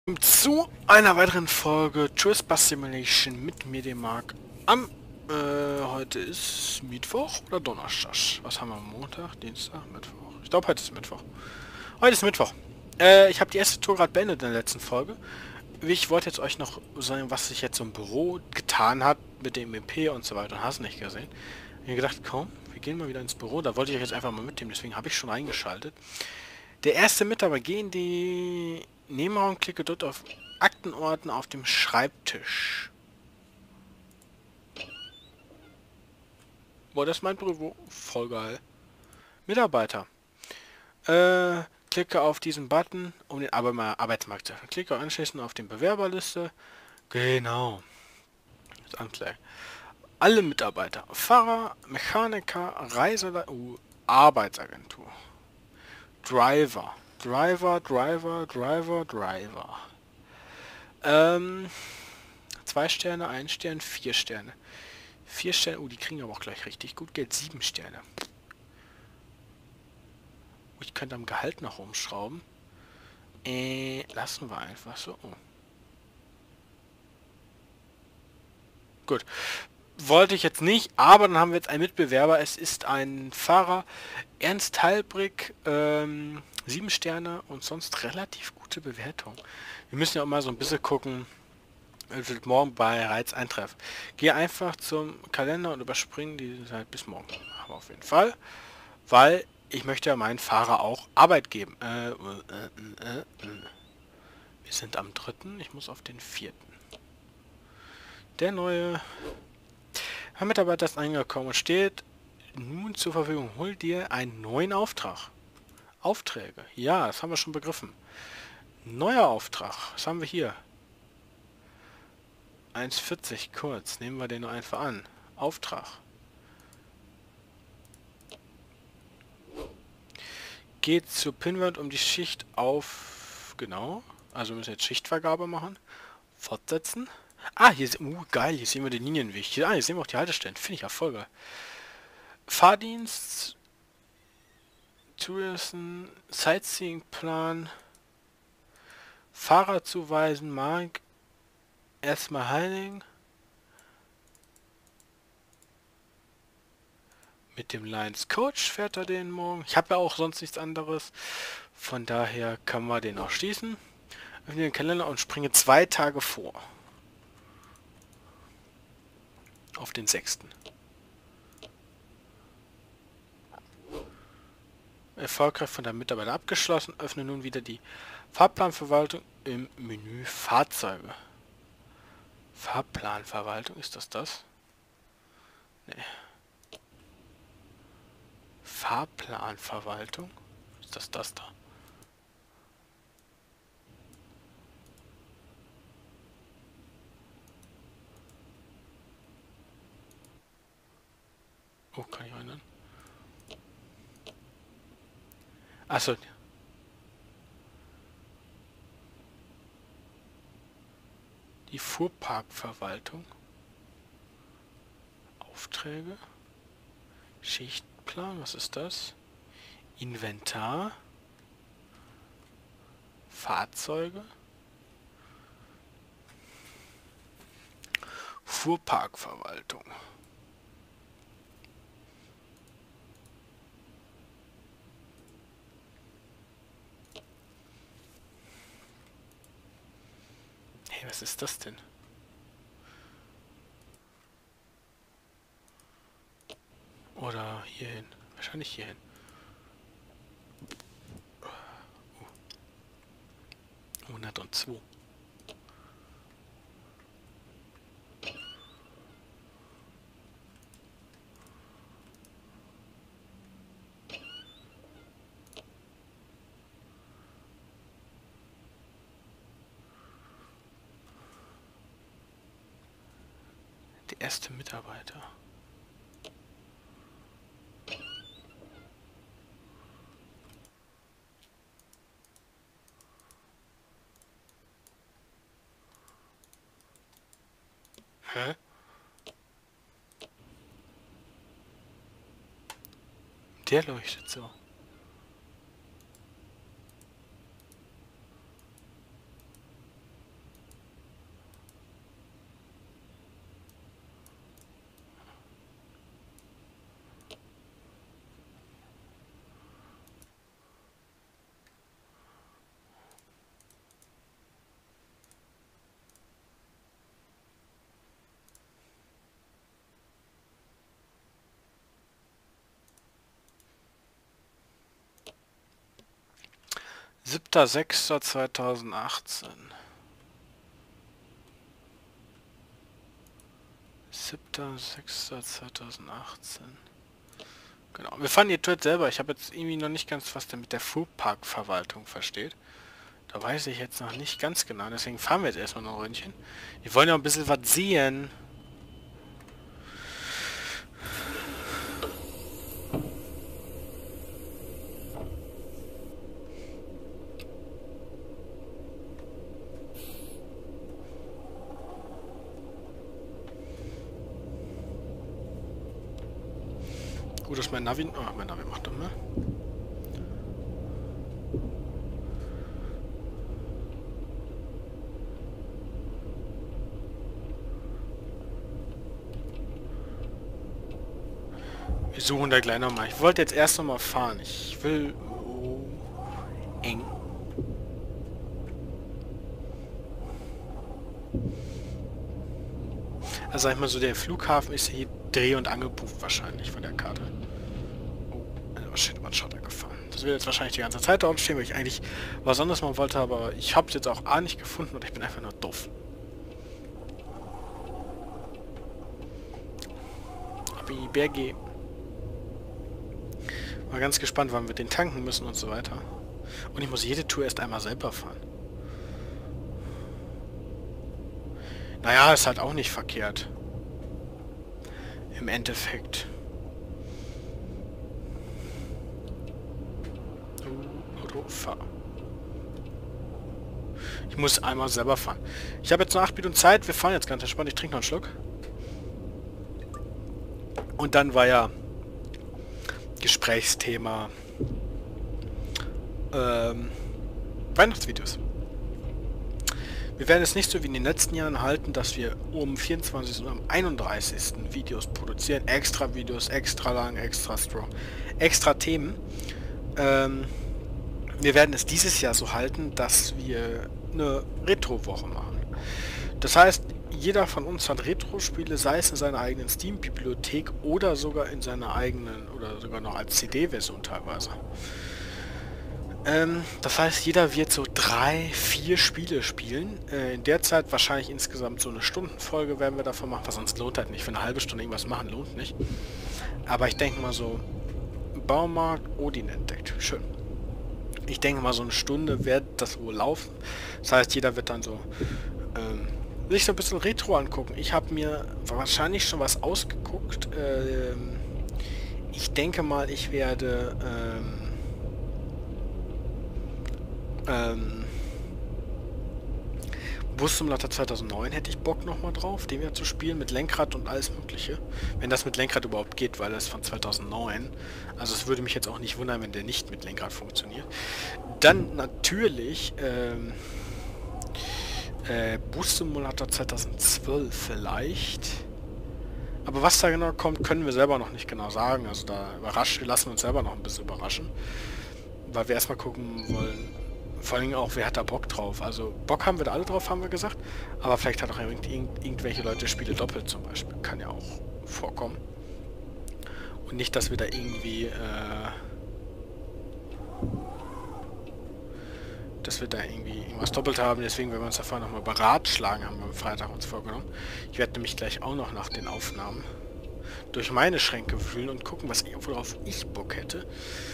Zu einer weiteren Folge Tourist Bus Simulation mit mir, dem Marc. Heute ist Mittwoch oder Donnerstag? Was haben wir? Montag, Dienstag, Mittwoch? Ich glaube, heute ist Mittwoch. Heute ist Mittwoch. Ich habe die erste Tour gerade beendet in der letzten Folge. Ich wollte jetzt euch noch sagen, was sich jetzt so im Büro getan hat mit dem MP und so weiter. Und hast nicht gesehen. Ich habe gedacht, komm, wir gehen mal wieder ins Büro. Da wollte ich euch jetzt einfach mal mitnehmen, deswegen habe ich schon eingeschaltet. Der erste Mitarbeiter, geh in die Nebenraum, klicke dort auf Aktenordner auf dem Schreibtisch. Boah, das ist mein Büro. Voll geil. Mitarbeiter. Klicke auf diesen Button, um den Arbeitsmarkt zu öffnen. Klicke anschließend auf den Bewerberliste. Genau. Das Anklicken. Alle Mitarbeiter. Fahrer, Mechaniker, Reiseleiter, Arbeitsagentur. Driver. Driver. 2 Sterne, 1 Stern, 4 Sterne. 4 Sterne, die kriegen aber auch gleich richtig gut Geld. 7 Sterne. Ich könnte am Gehalt noch umschrauben. Lassen wir einfach so. Oh. Gut. Wollte ich jetzt nicht, aber dann haben wir jetzt einen Mitbewerber. Es ist ein Fahrer. Ernst Heilbrick, 7 Sterne und sonst relativ gute Bewertung. Wir müssen ja auch mal so ein bisschen gucken, wird morgen bereits eintreffen. Gehe einfach zum Kalender und überspringen die Zeit bis morgen. Aber auf jeden Fall, weil ich möchte ja meinen Fahrer auch Arbeit geben. Wir sind am 3. Ich muss auf den 4. Der neue Mitarbeiter ist eingekommen und steht nun zur Verfügung. Hol dir einen neuen Auftrag. Aufträge. Ja, das haben wir schon begriffen. Neuer Auftrag. Was haben wir hier? 1,40 kurz. Nehmen wir den nur einfach an. Auftrag. Geht zur Pinwand um die Schicht auf... Genau. Also wir müssen jetzt Schichtvergabe machen. Fortsetzen. Ah, hier geil. Hier sehen wir den Linienweg. Hier sehen wir auch die Haltestellen. Finde ich ja voll geil. Fahrdienst. Tourism. Sightseeing-Plan. Fahrer zuweisen. Mark. Erstmal Heining. Mit dem Lions Coach fährt er den morgen. Ich habe ja auch sonst nichts anderes. Von daher kann man den auch schließen. Öffne den Kalender und springe 2 Tage vor. Auf den 6. Erfolgreich von der Mitarbeiter abgeschlossen. Öffne nun wieder die Fahrplanverwaltung im Menü Fahrzeuge. Fahrplanverwaltung, ist das? Nee. Fahrplanverwaltung? Ist das da? Oh, kann ich erinnern. Achso. Die Fuhrparkverwaltung. Aufträge. Schichtplan, was ist das? Inventar. Fahrzeuge. Fuhrparkverwaltung. Hey, was ist das denn? Oder hierhin. Wahrscheinlich hierhin. 102. Der erste Mitarbeiter. Hä? Der leuchtet so. 7.6.2018. 7.6.2018. Genau. Wir fahren die Tour selber. Ich habe jetzt irgendwie noch nicht ganz, was der mit der Fuhrparkverwaltung versteht. Da weiß ich jetzt noch nicht ganz genau. Deswegen fahren wir jetzt erstmal noch ein Röntchen. Wir wollen ja ein bisschen was sehen. Gut, dass mein Navi... Oh, mein Navi macht doch mal. Wir suchen da gleich nochmal. Ich wollte jetzt erst nochmal fahren. Ich will... Oh, eng. Also sag ich mal so, der Flughafen ist hier Dreh- und Angelpunkt wahrscheinlich von der Karte. Oh, shit, über den Schotter gefahren. Das wird jetzt wahrscheinlich die ganze Zeit dort stehen, weil ich eigentlich was anderes machen wollte, aber ich habe es jetzt auch A nicht gefunden und ich bin einfach nur doof. Aber die Berge... Mal ganz gespannt, wann wir den tanken müssen und so weiter. Und ich muss jede Tour erst einmal selber fahren. Naja, ist halt auch nicht verkehrt. Im Endeffekt. Auto, fahr. Ich muss einmal selber fahren. Ich habe jetzt noch 8 Minuten Zeit. Wir fahren jetzt ganz entspannt. Ich trinke noch einen Schluck. Und dann war ja Gesprächsthema Weihnachtsvideos. Wir werden es nicht so wie in den letzten Jahren halten, dass wir um 24. und am 31. Videos produzieren. Extra Videos, extra lang, extra strong, extra Themen. Wir werden es dieses Jahr so halten, dass wir eine Retro-Woche machen. Das heißt, jeder von uns hat Retro-Spiele, sei es in seiner eigenen Steam-Bibliothek oder sogar in seiner eigenen, oder sogar noch als CD-Version teilweise. Das heißt, jeder wird so 3, 4 Spiele spielen. In der Zeit wahrscheinlich insgesamt so eine Stundenfolge werden wir davon machen, weil sonst lohnt halt nicht. Für eine halbe Stunde irgendwas machen lohnt nicht. Aber ich denke mal so, Baumarkt, Odin entdeckt. Schön. Ich denke mal so eine Stunde wird das wohl laufen. Das heißt, jeder wird dann so sich so ein bisschen Retro angucken. Ich habe mir wahrscheinlich schon was ausgeguckt. Ich denke mal, ich werde Bus Simulator 2009 hätte ich Bock nochmal drauf, den wieder zu spielen mit Lenkrad und alles mögliche. Wenn das mit Lenkrad überhaupt geht, weil das von 2009. Also es würde mich jetzt auch nicht wundern, wenn der nicht mit Lenkrad funktioniert. Dann natürlich Bus Simulator 2012 vielleicht. Aber was da genau kommt, können wir selber noch nicht genau sagen. Also da wir lassen uns selber noch ein bisschen überraschen. Weil wir erstmal gucken wollen, vor allem auch, wer hat da Bock drauf. Also Bock haben wir da alle drauf, haben wir gesagt. Aber vielleicht hat auch irgendwelche Leute Spiele doppelt zum Beispiel. Kann ja auch vorkommen. Und nicht, dass wir da irgendwie irgendwas doppelt haben. Deswegen werden wir uns davor nochmal beratschlagen, haben wir am Freitag uns vorgenommen. Ich werde nämlich gleich auch noch nach den Aufnahmen durch meine Schränke wühlen und gucken, worauf ich Bock hätte.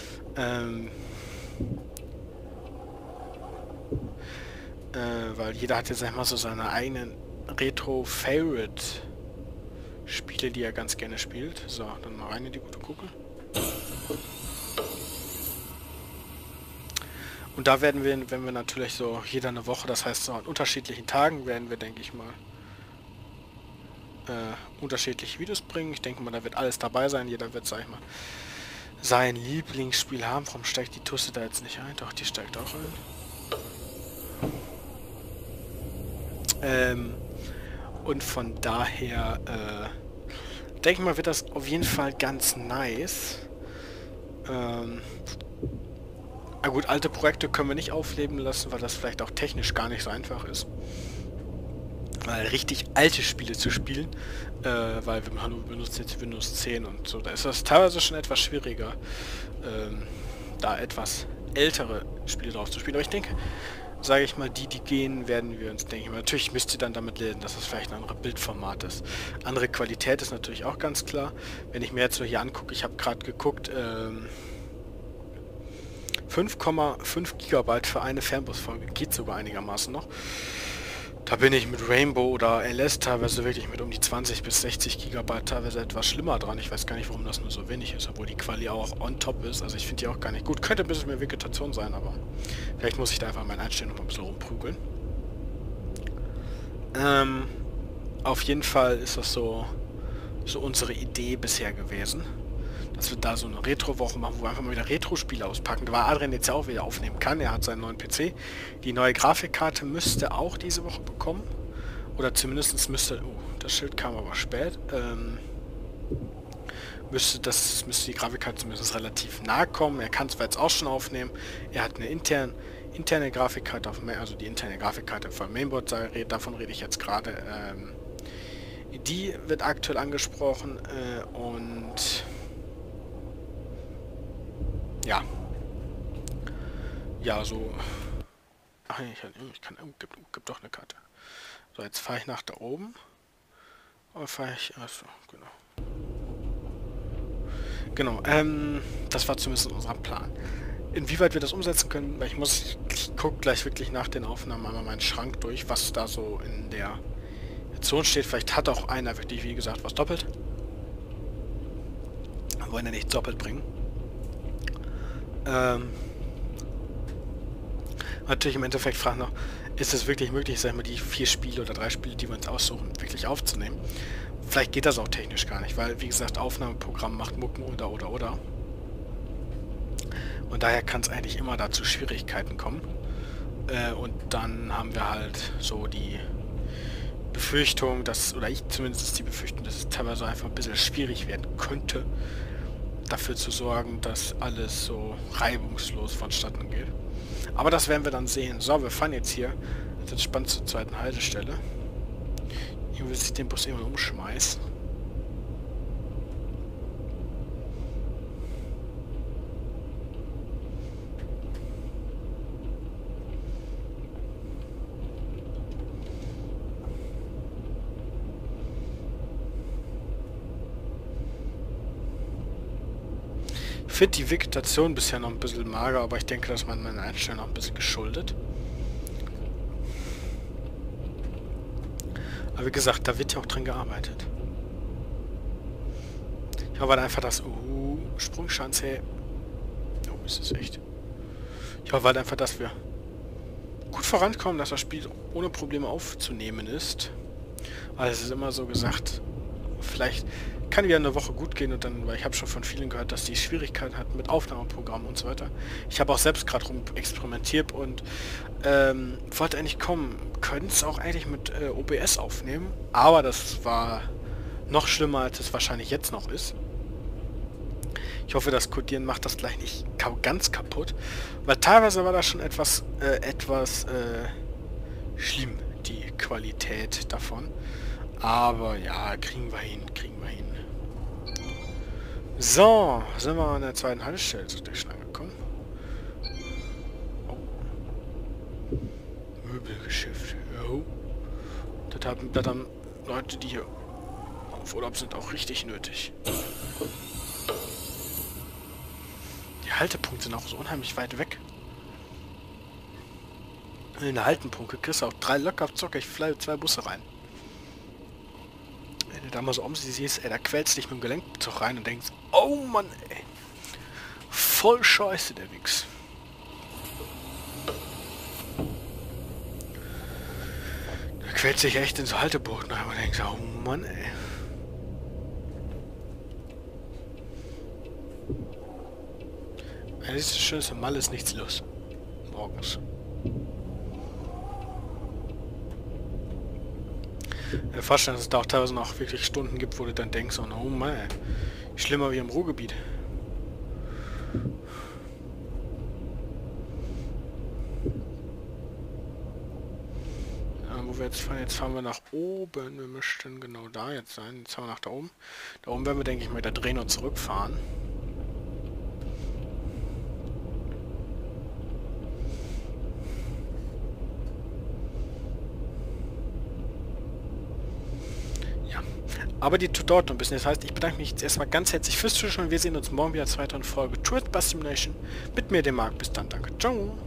Weil jeder hat jetzt einmal so seine eigenen Retro-Favorite-Spiele, die er ganz gerne spielt. So, dann mal rein in die gute Kugel. Und da werden wir, wenn wir natürlich so jeder eine Woche, das heißt so an unterschiedlichen Tagen, werden wir, denke ich mal, unterschiedliche Videos bringen. Ich denke mal, da wird alles dabei sein. Jeder wird, sag ich mal, sein Lieblingsspiel haben. Warum steigt die Tusse da jetzt nicht ein? Doch, die steigt auch ein. Und von daher, denke ich mal, wird das auf jeden Fall ganz nice. Na gut, alte Projekte können wir nicht aufleben lassen, weil das vielleicht auch technisch gar nicht so einfach ist. Weil richtig alte Spiele zu spielen, weil wir benutzen jetzt Windows 10 und so, da ist das teilweise schon etwas schwieriger, da etwas ältere Spiele drauf zu spielen. Aber ich denke, sage ich mal, die gehen, werden wir uns, denke ich mal. Natürlich müsst ihr dann damit lesen, dass es vielleicht ein anderes Bildformat ist. Andere Qualität ist natürlich auch ganz klar. Wenn ich mir jetzt so hier angucke, ich habe gerade geguckt, 5,5 Gigabyte für eine Fernbusfolge geht sogar einigermaßen noch. Da bin ich mit Rainbow oder LS teilweise wirklich mit um die 20 bis 60 Gigabyte teilweise etwas schlimmer dran. Ich weiß gar nicht, warum das nur so wenig ist, obwohl die Quali auch on top ist. Also ich finde die auch gar nicht gut. Könnte ein bisschen mehr Vegetation sein, aber vielleicht muss ich da einfach meine Einstellung noch mal ein bisschen rumprügeln. Auf jeden Fall ist das so unsere Idee bisher gewesen. Dass wir da so eine Retro-Woche machen, wo wir einfach mal wieder Retro-Spiele auspacken. Da war Adrian jetzt ja auch wieder aufnehmen kann. Er hat seinen neuen PC. Die neue Grafikkarte müsste auch diese Woche bekommen. Oder zumindest müsste... das Schild kam aber spät. Müsste die Grafikkarte zumindest relativ nahe kommen. Er kann zwar jetzt auch schon aufnehmen. Er hat eine interne Grafikkarte, also die interne Grafikkarte vom Mainboard, davon rede ich jetzt gerade. Die wird aktuell angesprochen und... Ja, so... Ach, ich kann... gibt doch eine Karte. So, jetzt fahre ich nach da oben. Oder fahre ich... Achso, genau. Genau, das war zumindest unser Plan. Inwieweit wir das umsetzen können, weil ich gucke gleich wirklich nach den Aufnahmen einmal meinen Schrank durch, was da so in der Zone steht. Vielleicht hat auch einer wirklich, wie gesagt, was doppelt. Wir wollen ja nicht doppelt bringen. Natürlich im Endeffekt fragen noch, ist es wirklich möglich, sag ich mal, die 4 Spiele oder 3 Spiele, die wir uns aussuchen, wirklich aufzunehmen? Vielleicht geht das auch technisch gar nicht, weil, wie gesagt, Aufnahmeprogramm macht Mucken oder. Und daher kann es eigentlich immer dazu Schwierigkeiten kommen. Und dann haben wir halt so die Befürchtung, oder ich zumindest die Befürchtung, dass es teilweise einfach ein bisschen schwierig werden könnte, dafür zu sorgen, dass alles so reibungslos vonstatten geht. Aber das werden wir dann sehen. So, wir fahren jetzt hier jetzt entspannt zur zweiten Haltestelle. Hier will sich den Bus immer umschmeißen. Ich finde die Vegetation bisher noch ein bisschen mager, aber ich denke, dass man meine Einstellung noch ein bisschen geschuldet. Aber wie gesagt, da wird ja auch dran gearbeitet. Ich hoffe halt einfach, dass... Sprungschanze. Oh, ist es echt. Ich hoffe halt einfach, dass wir gut vorankommen, dass das Spiel ohne Probleme aufzunehmen ist. Weil es ist immer so gesagt, vielleicht kann wieder eine Woche gut gehen und dann, weil ich habe schon von vielen gehört, dass die Schwierigkeiten hatten mit Aufnahmeprogrammen und so weiter. Ich habe auch selbst gerade rum experimentiert und wollte eigentlich können es auch eigentlich mit OBS aufnehmen, aber das war noch schlimmer, als es wahrscheinlich jetzt noch ist. Ich hoffe, das Codieren macht das gleich nicht ganz kaputt, weil teilweise war das schon etwas schlimm, die Qualität davon. Aber ja, kriegen wir hin. So, sind wir an der zweiten Haltestelle zu schon angekommen. Oh. Möbelgeschäft. Oh. Das haben Leute, die hier auf Urlaub sind, auch richtig nötig. Die Haltepunkte sind auch so unheimlich weit weg. In der Haltepunkte kriegst du auch 3 locker Zocker, ich fliege 2 Busse rein. Wenn du da mal so um sie siehst, ey, da quälst dich mit dem Gelenkzug rein und denkst, oh Mann, ey. Voll scheiße, der Wichs. Da quält sich echt in so Haltebuchten rein und denkst, oh Mann, ey. Ja, das ist das Schönste, mal ist nichts los. Morgens. Vorstellen, dass es da auch teilweise noch wirklich Stunden gibt, wo du dann denkst, oh Mann, ey, schlimmer wie im Ruhrgebiet. Wo wir jetzt fahren wir nach oben. Wir müssten genau da jetzt sein. Jetzt fahren wir nach da oben. Da oben werden wir, denke ich, mal wieder drehen und zurückfahren. Aber die dauert noch ein bisschen. Das heißt, ich bedanke mich jetzt erstmal ganz herzlich fürs Zuschauen. Wir sehen uns morgen wieder zur weiteren Folge Tourist Bus Simulation mit mir, dem Marc. Bis dann, danke. Ciao.